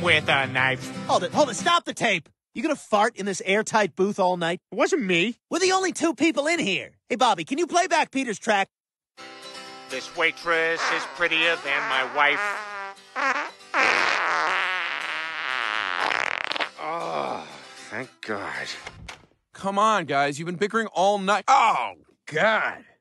with a knife. Hold it, stop the tape. You gonna fart in this airtight booth all night? It wasn't me. We're the only two people in here. Hey, Bobby, can you play back Peter's track? This waitress is prettier than my wife. Oh, thank God. Come on, guys. You've been bickering all night. Oh, God.